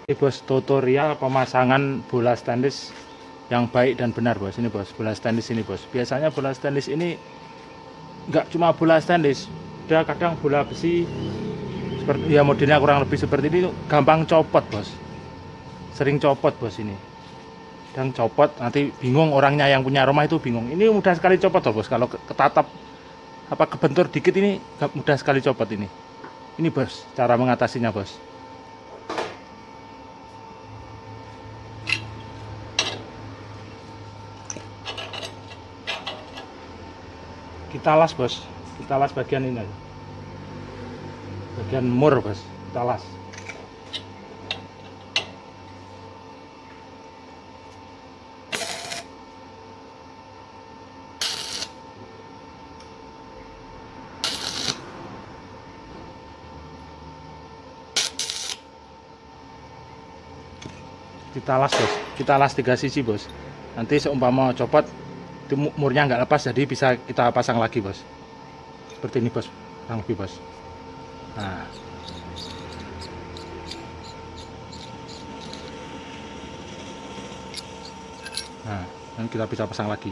Ini bos, tutorial pemasangan bola stainless yang baik dan benar bos. Ini bos, bola stainless ini bos. Biasanya bola stainless ini nggak cuma bola stainless, dia kadang bola besi seperti ya modelnya kurang lebih seperti ini, gampang copot bos. Sering copot bos ini. Dan copot nanti bingung, orangnya yang punya rumah itu bingung. Ini mudah sekali copot loh bos. Kalau ketatap apa kebentur dikit ini mudah sekali copot ini. Ini bos, cara mengatasinya bos. Kita las bos, kita las bagian ini aja. Bagian mur bos, kita las. Kita las bos, kita las 3 sisi bos. Nanti seumpama copot itu murnya nggak lepas, jadi bisa kita pasang lagi bos. Seperti ini bos, kurang lebih bos. Nah, dan kita bisa pasang lagi.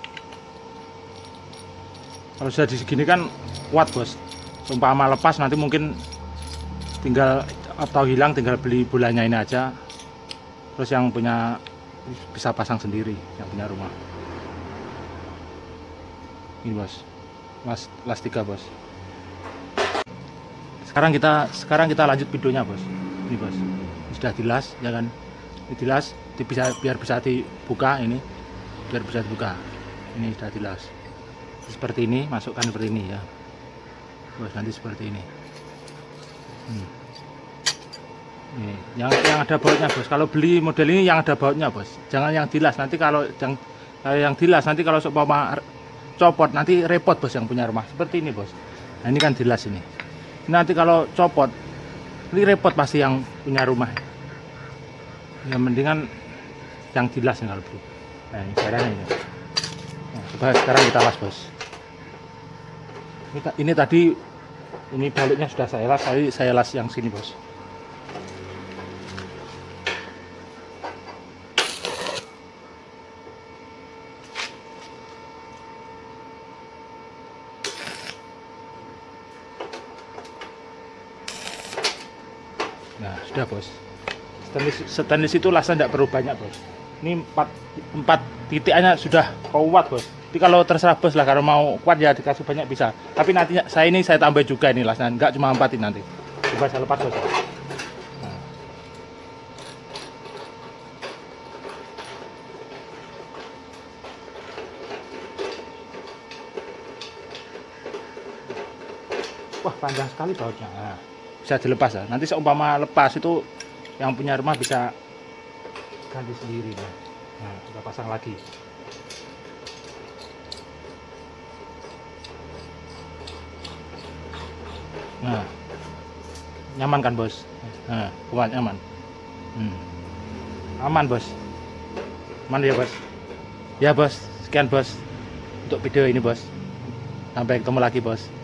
Kalau sudah di segini kan kuat bos. Seumpama lepas nanti mungkin tinggal atau hilang, tinggal beli bolanya ini aja. Terus yang punya bisa pasang sendiri, yang punya rumah. Ini bos, las 3 bos. Sekarang kita lanjut videonya bos. Ini bos, sudah dilas ya kan? Ini dilas, biar bisa dibuka ini, biar bisa dibuka. Ini sudah dilas. Seperti ini, masukkan seperti ini ya, bos. Nanti seperti ini. Ini yang ada bautnya bos. Kalau beli model ini yang ada bautnya bos. Jangan yang dilas. Nanti kalau yang dilas nanti kalau seumpama copot nanti repot bos yang punya rumah. Seperti ini bos. Nah ini kan dilas ini. Nanti kalau copot ini repot pasti yang punya rumah. Yang mendingan yang dilas kalau beli. Nah ini caranya ini. Nah, coba sekarang kita las bos. Ini tadi ini baliknya sudah saya las yang sini bos. Nah sudah bos, stainless itu lasnya tidak perlu banyak bos. Ini 4 titiknya sudah kuat bos. Jadi kalau terserah bos lah, kalau mau kuat ya dikasih banyak bisa. Tapi nanti saya tambah juga ini lasnya, nggak cuma 4 ini nanti. Coba saya lepas bos. Nah. Wah panjang sekali bautnya. Nah, bisa dilepas ya. Nanti seumpama lepas itu yang punya rumah bisa ganti sendiri. Nah, kita pasang lagi. Nah, nyaman kan bos? Nah, kuat, nyaman. Aman bos. Aman ya bos. Ya bos, sekian bos untuk video ini bos. Sampai ketemu lagi bos.